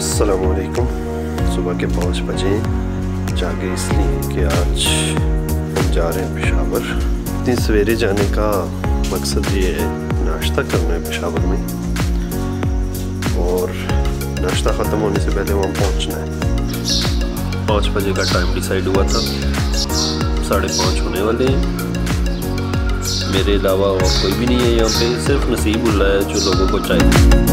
अस्सलामुअलैकुम। सुबह के 5 बजे जागे इसलिए कि आज हम जा रहे हैं पेशावर। इतनी सवेरे जाने का मकसद ये है, नाश्ता करना है पेशावर में और नाश्ता ख़त्म होने से पहले वहाँ पहुँचना है। 5 बजे का टाइम डिसाइड हुआ था, 5:30 होने वाले हैं। मेरे अलावा और कोई भी नहीं है यहाँ पे, सिर्फ नसीब उल्ला है जो लोगों को चाहिए।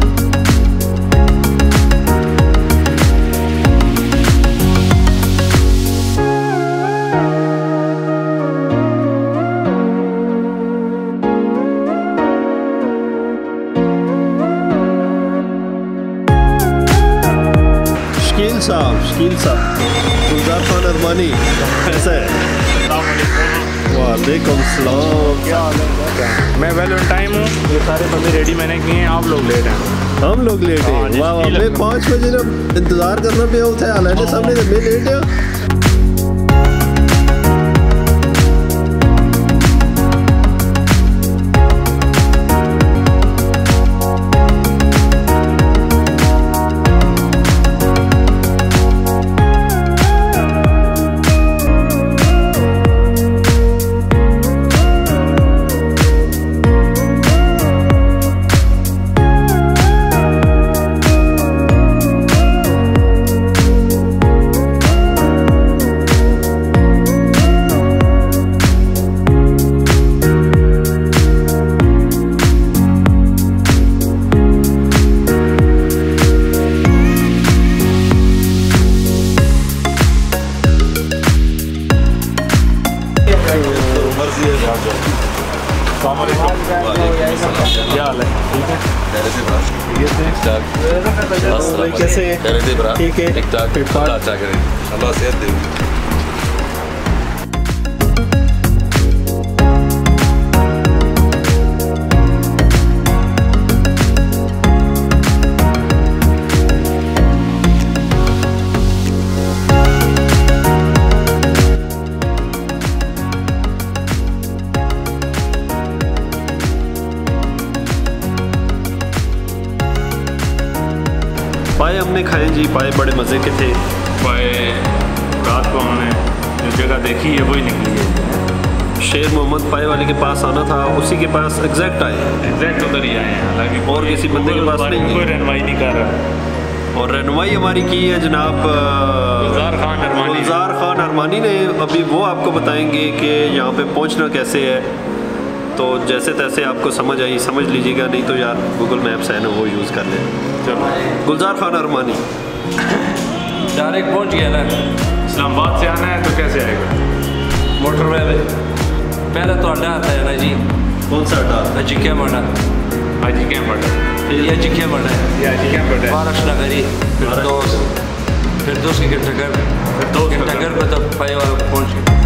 शकील साहब, गुलजार खान अरमानी कैसा है? वालेकुम सलाम। क्या हाल है? मैं वेल ऑन टाइम हूँ। ये सारे बंदे रेडी मैंने किए हैं, आप लोग लेट हैं। हम लोग लेट हैं? वाह वाह, मैं 5 बजे ना इंतज़ार करना पे होता है, हालांकि सामने से मैं लेट है। क्या हाल है? कैसे? ठीक है, ठीक ठाक। अच्छा करें, अल्लाह सेहत दे। पाए हमने खाए जी, पाए बड़े मज़े के थे। पाए रात को हमने जो जगह देखी है वही निकली है। शेर मोहम्मद पाए वाले के पास आना था, उसी के पास एग्जैक्ट आए। एग्जैक्ट उधर ही आए हैं, हालांकि और किसी बंदे के पास नहीं है। कोई रहनुमाई नहीं कर रहा। और रहनुमाई हमारी की है जनाब गुलजार खान अरमानी ने। अभी वो आपको बताएंगे कि यहाँ पे पहुँचना कैसे है। तो जैसे तैसे आपको समझ आई समझ लीजिएगा, नहीं तो यार गूगल मैप्स है ना, वो यूज़ कर लें। चलो, गुलजार खान अरमानी डायरेक्ट पहुंच गया ना। इस्लामाबाद से आना है तो कैसे आएगा? मोटरवे पे पहले तो अड्डा आता है ना जी। कौन सा अड्डा? अजी क्या मरना, अजी क्या मरना, ये अजी क्या मरना है, ये अजी क्या मरना है। बारिश नगरी, फिर दोस्त की घंटाघर, घंटाघर पे तब पाए वाला पहुँच गए।